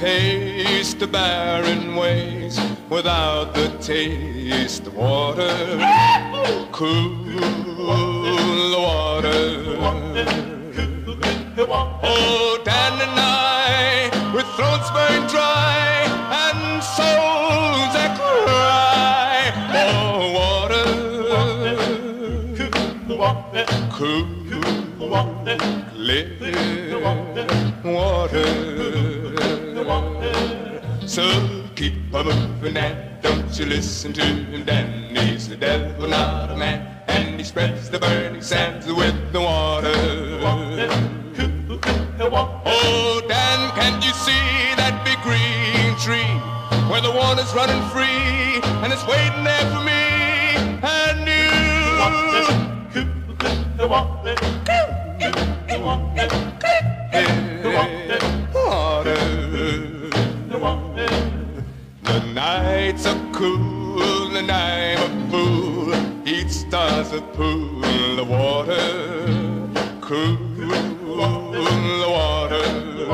pace the barren ways without the taste of water. Cool the water. Oh, Dan and I, with throats burned dry and souls that cry. Oh, water. Cool, clear water. So keep a moving and don't you listen to him, Dan. He's the devil, not a man, and he spreads the burning sands with the water. Oh, Dan, can't you see that big green tree where the water's running free and it's waiting there for me and you? Water. The nights are cool and I'm a fool. Each star's a pool of water. Cool the water.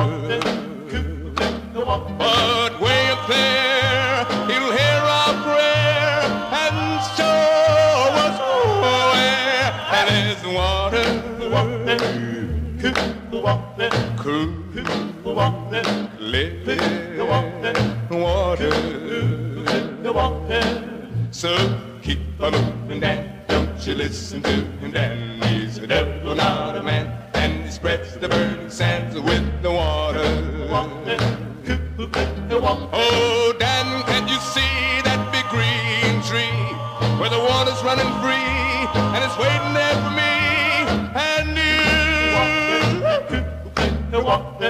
But way up there, he'll hear our prayer and show us where. And there's water. Cool, clear water. So keep on moving, Dan. Don't you listen to him, Dan. He's a devil, not a man, and he spreads the burning sands with the water. Oh, Dan, can't you see that big green tree where the water's running free and it's waiting there for me and you? Water.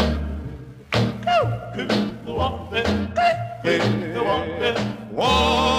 Water.